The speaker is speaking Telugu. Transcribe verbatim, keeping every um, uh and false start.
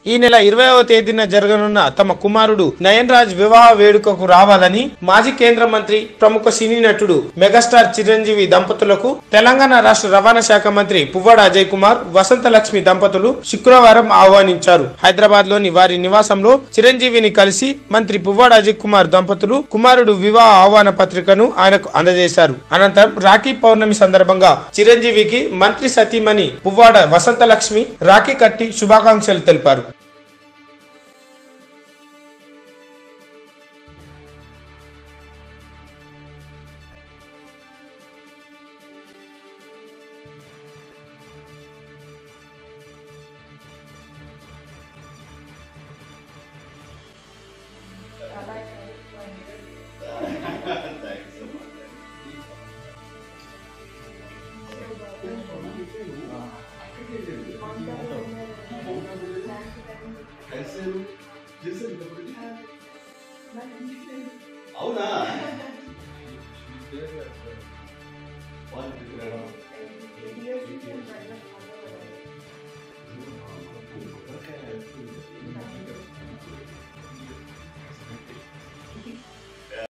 ఈ నెల ఇరవైవ తేదీన జరగనున్న తమ కుమారుడు నయన్ రాజ్ వివాహ వేడుకకు రావాలని మాజీ కేంద్ర మంత్రి ప్రముఖ సినీ నటుడు మెగాస్టార్ చిరంజీవి దంపతులకు తెలంగాణ రాష్ట్ర రవాణా శాఖ మంత్రి పువ్వాడ అజయ్ కుమార్ వసంత లక్ష్మి దంపతులు శుక్రవారం ఆహ్వానించారు. హైదరాబాద్ లోని వారి నివాసంలో చిరంజీవిని కలిసి మంత్రి పువ్వాడ అజయ్ కుమార్ దంపతులు కుమారుడు వివాహ ఆహ్వాన పత్రికను ఆయనకు అందజేశారు. అనంతరం రాఖీ పౌర్ణమి సందర్భంగా చిరంజీవికి మంత్రి సతీమణి పువ్వాడ వసంత లక్ష్మి రాఖీ కట్టి శుభాకాంక్షలు తెలిపారు. అవునా